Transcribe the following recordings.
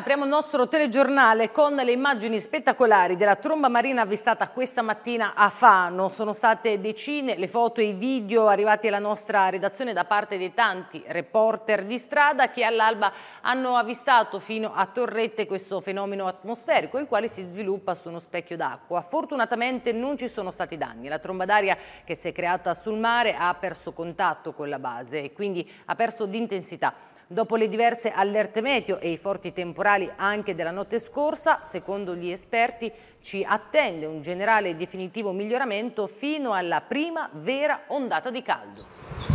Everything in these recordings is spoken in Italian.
Apriamo il nostro telegiornale con le immagini spettacolari della tromba marina avvistata questa mattina a Fano. Sono state decine le foto e i video arrivati alla nostra redazione da parte dei tanti reporter di strada che all'alba hanno avvistato fino a Torrette questo fenomeno atmosferico, il quale si sviluppa su uno specchio d'acqua. Fortunatamente non ci sono stati danni. La tromba d'aria che si è creata sul mare ha perso contatto con la base e quindi ha perso di intensità. Dopo le diverse allerte meteo e i forti temporali anche della notte scorsa, secondo gli esperti ci attende un generale e definitivo miglioramento fino alla prima vera ondata di caldo.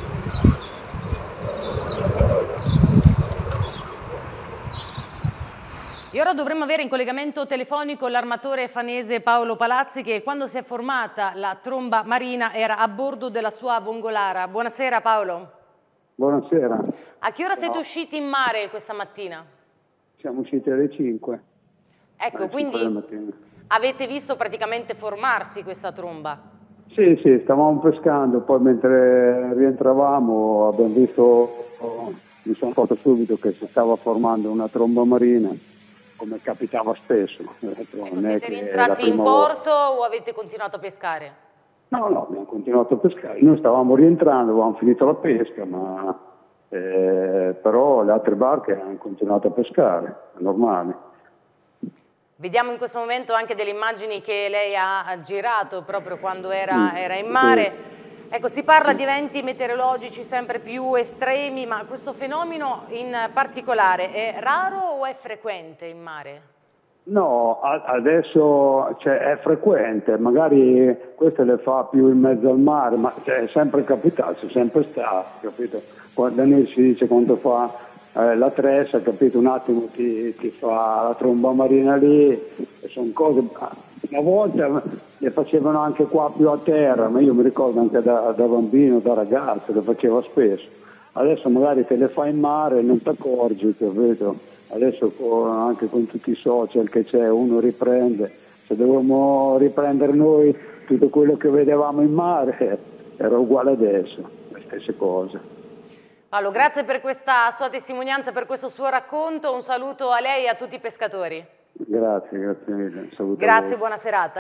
E ora dovremmo avere in collegamento telefonico l'armatore fanese Paolo Palazzi che quando si è formata la tromba marina era a bordo della sua vongolara. Buonasera Paolo. Buonasera. A che ora siete usciti in mare questa mattina? Siamo usciti alle 5. Ecco, quindi avete visto praticamente formarsi questa tromba? Sì, stavamo pescando, poi mentre rientravamo abbiamo visto, mi sono accorto subito che si stava formando una tromba marina, come capitava spesso. Ecco, siete rientrati in porto o avete continuato a pescare? No, abbiamo continuato a pescare. Noi stavamo rientrando, avevamo finito la pesca, però le altre barche hanno continuato a pescare, è normale. Vediamo in questo momento anche delle immagini che lei ha girato proprio quando era in mare. Sì. Ecco, si parla di eventi meteorologici sempre più estremi, ma questo fenomeno in particolare è raro o è frequente in mare? No, adesso è frequente, magari queste le fa più in mezzo al mare, ma è sempre capitato, c'è sempre stato, capito? Da noi si dice quando fa la tressa, capito? Un attimo ti fa la tromba marina lì, e sono cose, una volta le facevano anche qua più a terra, ma io mi ricordo anche da bambino, da ragazzo, le faceva spesso. Adesso magari te le fa in mare e non ti accorgi, capito? Adesso anche con tutti i social che c'è, uno riprende. Se dovevamo riprendere noi tutto quello che vedevamo in mare, era uguale adesso, le stesse cose. Paolo, grazie per questa sua testimonianza, per questo suo racconto. Un saluto a lei e a tutti i pescatori. Grazie mille. Saluto grazie, buona serata.